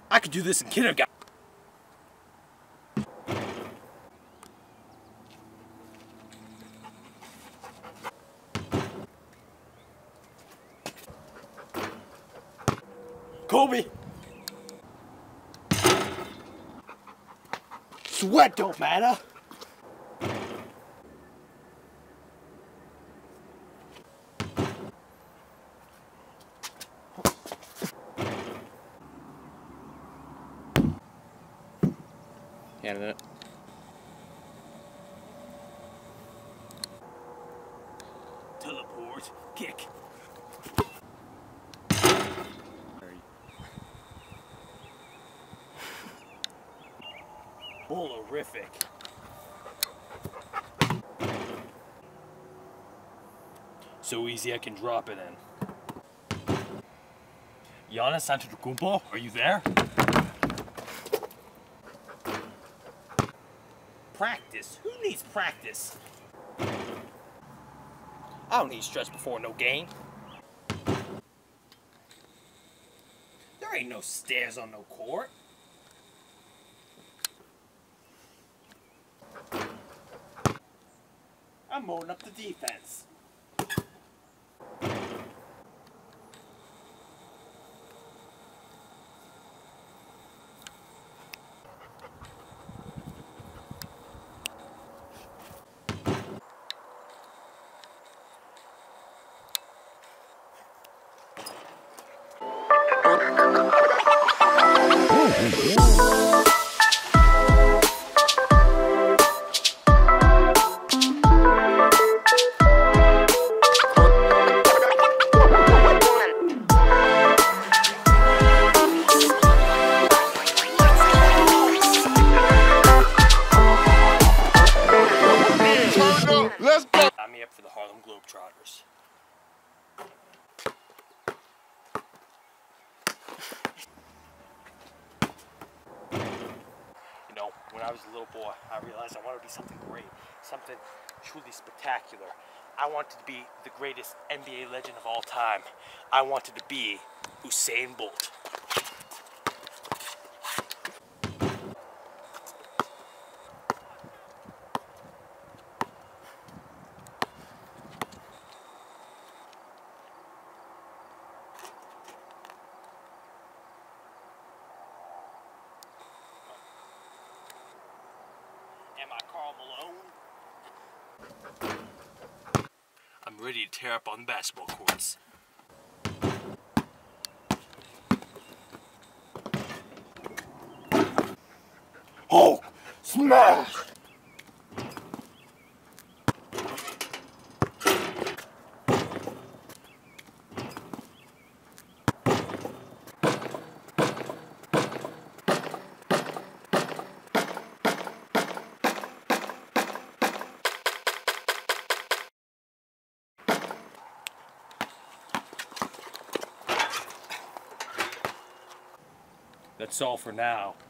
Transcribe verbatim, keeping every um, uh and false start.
I could do this in kindergarten. Kobe! Sweat don't matter. Hand it. Teleport, kick. Bullerific. So easy I can drop it in. Giannis Antetokounmpo, are you there? Practice? Who needs practice? I don't need stretch before no game. There ain't no stairs on no court. I'm mowing up the defense. Sign me up for the Harlem Globetrotters. You know, when I was a little boy, I realized I wanted to be something great, something truly spectacular. I wanted to be the greatest N B A legend of all time. I wanted to be Usain Bolt. Am I Karl Malone? I'm ready to tear up on basketball courts. Hulk smash! That's all for now.